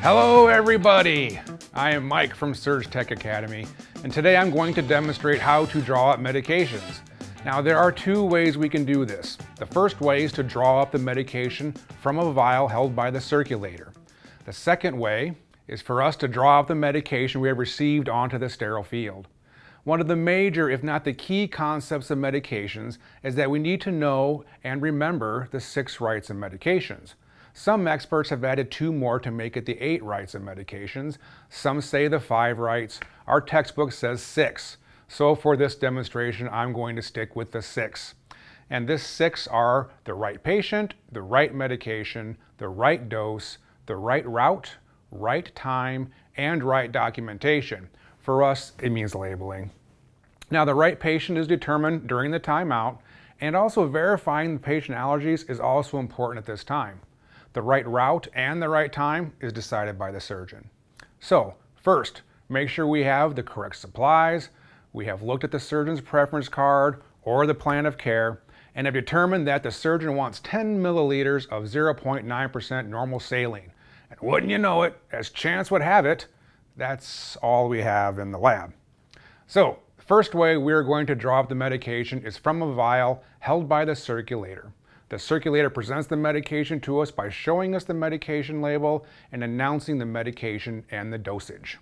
Hello everybody! I am Mike from SurgTech Academy, and today I'm going to demonstrate how to draw up medications. Now there are two ways we can do this. The first way is to draw up the medication from a vial held by the circulator. The second way is for us to draw up the medication we have received onto the sterile field. One of the major, if not the key concepts of medications is that we need to know and remember the 6 rights of medications. Some experts have added 2 more to make it the 8 rights of medications. Some say the 5 rights. Our textbook says 6. So for this demonstration, I'm going to stick with the 6. And this 6 are the right patient, the right medication, the right dose, the right route, right time, and right documentation. For us, it means labeling. Now, the right patient is determined during the timeout, and also verifying the patient allergies is also important at this time. The right route and the right time is decided by the surgeon. So, first, make sure we have the correct supplies, we have looked at the surgeon's preference card or the plan of care, and have determined that the surgeon wants 10 milliliters of 0.9% normal saline. And wouldn't you know it, as chance would have it, that's all we have in the lab. So, the first way we're going to draw up the medication is from a vial held by the circulator. The circulator presents the medication to us by showing us the medication label and announcing the medication and the dosage.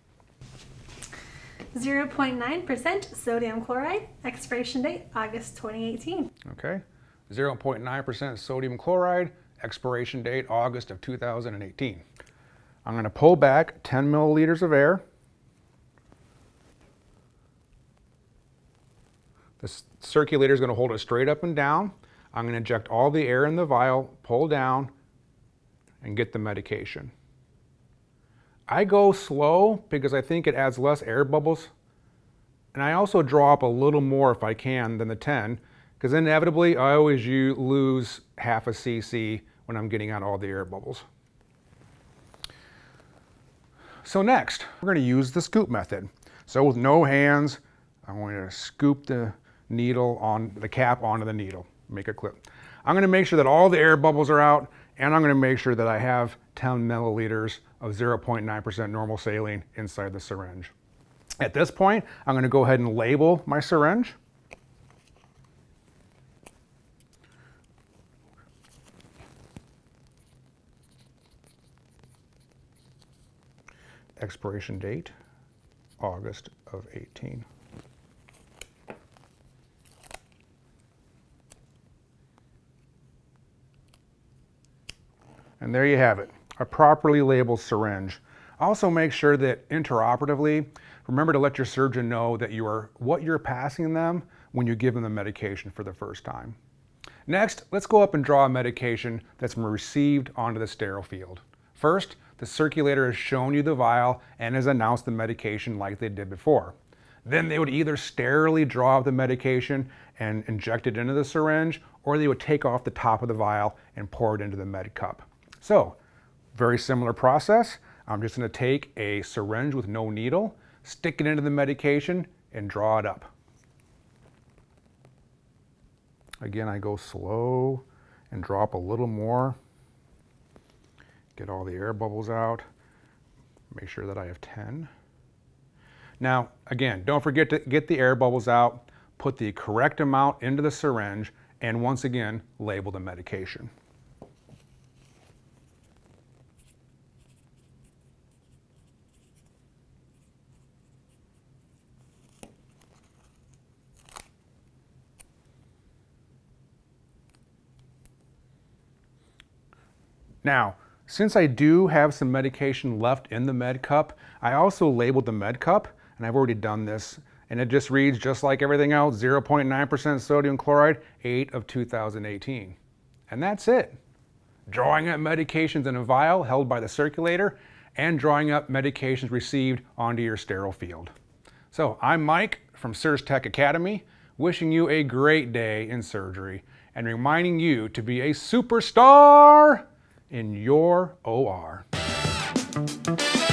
0.9% sodium chloride, expiration date August 2018. Okay, 0.9% sodium chloride, expiration date August of 2018. I'm going to pull back 10 milliliters of air. The circulator is going to hold it straight up and down. I'm going to inject all the air in the vial, pull down, and get the medication. I go slow because I think it adds less air bubbles. And I also draw up a little more if I can than the 10, because inevitably I always lose half a cc when I'm getting out all the air bubbles. So next, we're going to use the scoop method. So with no hands, I'm going to scoop the needle on the cap onto the needle. Make a clip. I'm going to make sure that all the air bubbles are out, and I'm going to make sure that I have 10 milliliters of 0.9% normal saline inside the syringe. At this point, I'm going to go ahead and label my syringe. Expiration date, August of 18. And there you have it, a properly labeled syringe. Also make sure that intraoperatively, remember to let your surgeon know that what you're passing them when you give them the medication for the first time. Next, let's go up and draw a medication that's been received onto the sterile field. First, the circulator has shown you the vial and has announced the medication like they did before. Then they would either sterilely draw up the medication and inject it into the syringe, or they would take off the top of the vial and pour it into the med cup. So, very similar process. I'm just going to take a syringe with no needle, stick it into the medication, and draw it up. Again, I go slow and drop a little more. Get all the air bubbles out. Make sure that I have 10. Now, again, don't forget to get the air bubbles out, put the correct amount into the syringe, and once again, label the medication. Now, since I do have some medication left in the med cup, I also labeled the med cup, and I've already done this, and it just reads just like everything else, 0.9% sodium chloride, 8 of 2018. And that's it. Drawing up medications in a vial held by the circulator, and drawing up medications received onto your sterile field. So I'm Mike from SurgTech Academy, wishing you a great day in surgery, and reminding you to be a superstar in your OR.